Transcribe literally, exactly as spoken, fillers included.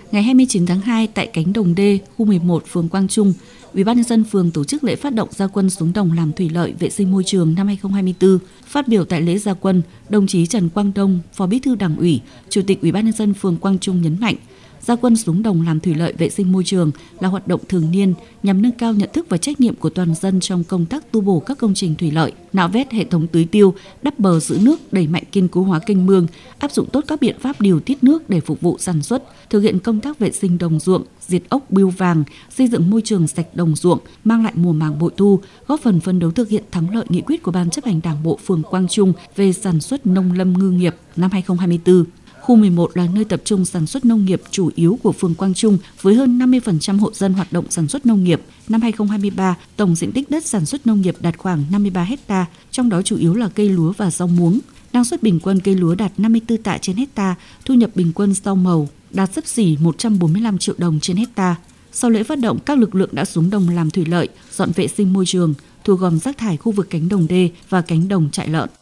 Ngày hai mươi chín tháng hai tại cánh đồng D, khu mười một, phường Quang Trung, Ủy ban nhân dân phường tổ chức lễ phát động ra quân xuống đồng làm thủy lợi vệ sinh môi trường năm hai không hai tư. Phát biểu tại lễ ra quân, đồng chí Trần Quang Đông, Phó Bí thư Đảng ủy, Chủ tịch Ủy ban nhân dân phường Quang Trung nhấn mạnh, ra quân xuống đồng làm thủy lợi vệ sinh môi trường là hoạt động thường niên nhằm nâng cao nhận thức và trách nhiệm của toàn dân trong công tác tu bổ các công trình thủy lợi, nạo vét hệ thống tưới tiêu, đắp bờ giữ nước, đẩy mạnh kiên cố hóa kênh mương, áp dụng tốt các biện pháp điều tiết nước để phục vụ sản xuất, thực hiện công tác vệ sinh đồng ruộng, diệt ốc bươu vàng, xây dựng môi trường sạch đồng ruộng, mang lại mùa màng bội thu, góp phần phấn đấu thực hiện thắng lợi nghị quyết của Ban chấp hành Đảng bộ phường Quang Trung về sản xuất nông lâm ngư nghiệp năm hai không hai tư. Khu mười một là nơi tập trung sản xuất nông nghiệp chủ yếu của phường Quang Trung với hơn năm mươi phần trăm hộ dân hoạt động sản xuất nông nghiệp. Năm hai không hai ba, tổng diện tích đất sản xuất nông nghiệp đạt khoảng năm mươi ba héc-ta, trong đó chủ yếu là cây lúa và rau muống. Năng suất bình quân cây lúa đạt năm mươi tư tạ trên héc-ta, thu nhập bình quân rau màu đạt xấp xỉ một trăm bốn mươi lăm triệu đồng trên héc-ta. Sau lễ phát động, các lực lượng đã xuống đồng làm thủy lợi, dọn vệ sinh môi trường, thu gom rác thải khu vực cánh đồng D và cánh đồng trại lợn.